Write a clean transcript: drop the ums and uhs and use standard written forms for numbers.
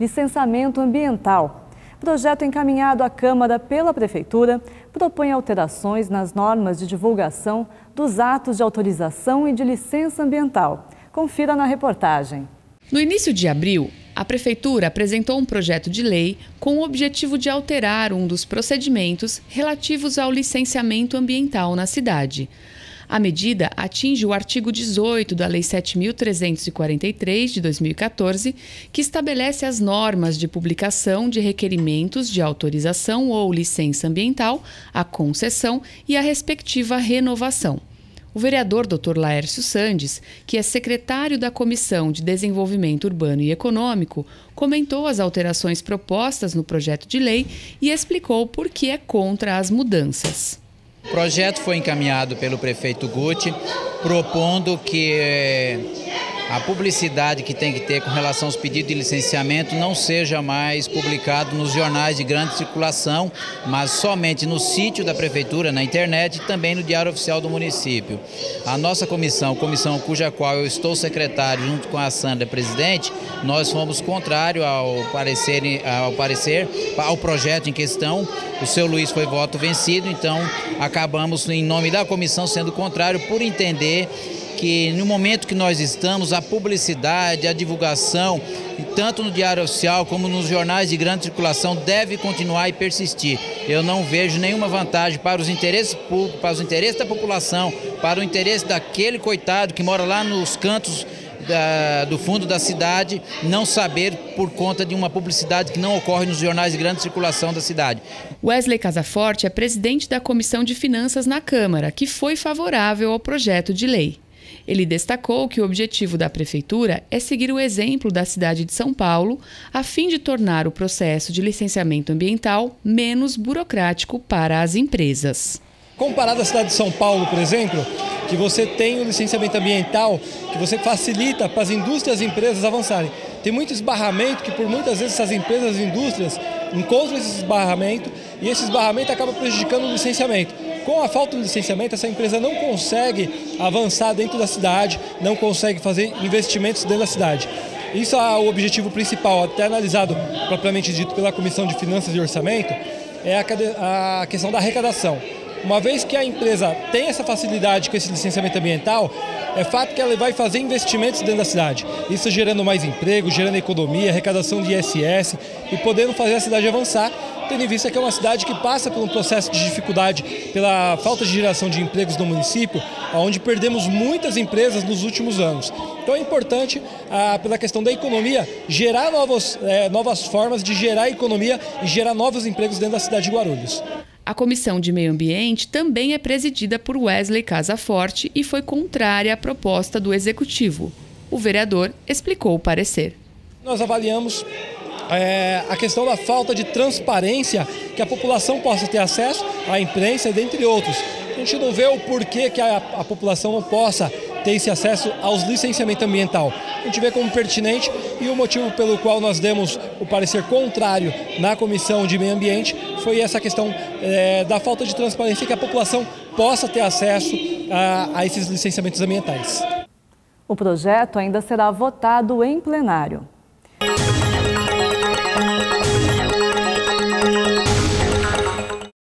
licenciamento ambiental. Projeto encaminhado à Câmara pela Prefeitura propõe alterações nas normas de divulgação dos atos de autorização e de licença ambiental. Confira na reportagem. No início de abril, a Prefeitura apresentou um projeto de lei com o objetivo de alterar um dos procedimentos relativos ao licenciamento ambiental na cidade. A medida atinge o artigo 18 da Lei 7.343, de 2014, que estabelece as normas de publicação de requerimentos de autorização ou licença ambiental, a concessão e a respectiva renovação. O vereador Dr. Laércio Sandes, que é secretário da Comissão de Desenvolvimento Urbano e Econômico, comentou as alterações propostas no projeto de lei e explicou por que é contra as mudanças. O projeto foi encaminhado pelo prefeito Guti, propondo que a publicidade que tem que ter com relação aos pedidos de licenciamento não seja mais publicado nos jornais de grande circulação, mas somente no sítio da prefeitura, na internet e também no Diário Oficial do município. A nossa comissão cuja qual eu estou secretário junto com a Sandra, presidente, nós fomos contrários ao projeto em questão. O seu Luiz foi voto vencido, então acabamos, em nome da comissão, sendo contrário por entender que no momento que nós estamos, a publicidade, a divulgação, tanto no Diário Oficial como nos jornais de grande circulação, deve continuar e persistir. Eu não vejo nenhuma vantagem para os interesses públicos, para os interesses da população, para o interesse daquele coitado que mora lá nos cantos do fundo da cidade, não saber por conta de uma publicidade que não ocorre nos jornais de grande circulação da cidade. Wesley Casaforte é presidente da Comissão de Finanças na Câmara, que foi favorável ao projeto de lei. Ele destacou que o objetivo da Prefeitura é seguir o exemplo da cidade de São Paulo, a fim de tornar o processo de licenciamento ambiental menos burocrático para as empresas. Comparado à cidade de São Paulo, por exemplo, que você tem o licenciamento ambiental, que você facilita para as indústrias e empresas avançarem. Tem muito esbarramento que, por muitas vezes, essas empresas e indústrias encontram esse esbarramento e esse esbarramento acaba prejudicando o licenciamento. Com a falta de licenciamento, essa empresa não consegue avançar dentro da cidade, não consegue fazer investimentos dentro da cidade. Isso é o objetivo principal, até analisado propriamente dito pela Comissão de Finanças e Orçamento, é a questão da arrecadação. Uma vez que a empresa tem essa facilidade com esse licenciamento ambiental, é fato que ela vai fazer investimentos dentro da cidade. Isso gerando mais emprego, gerando economia, arrecadação de ISS e podendo fazer a cidade avançar, tendo em vista que é uma cidade que passa por um processo de dificuldade pela falta de geração de empregos no município, onde perdemos muitas empresas nos últimos anos. Então é importante, pela questão da economia, gerar novas formas de gerar economia e gerar novos empregos dentro da cidade de Guarulhos. A Comissão de Meio Ambiente também é presidida por Wesley Casaforte e foi contrária à proposta do Executivo. O vereador explicou o parecer. Nós avaliamos a questão da falta de transparência, que a população possa ter acesso à imprensa, dentre outros. A gente não vê o porquê que a população não possa ter esse acesso aos licenciamento ambiental. A gente vê como pertinente e o motivo pelo qual nós demos o parecer contrário na Comissão de Meio Ambiente foi essa questão da falta de transparência, que a população possa ter acesso a esses licenciamentos ambientais. O projeto ainda será votado em plenário.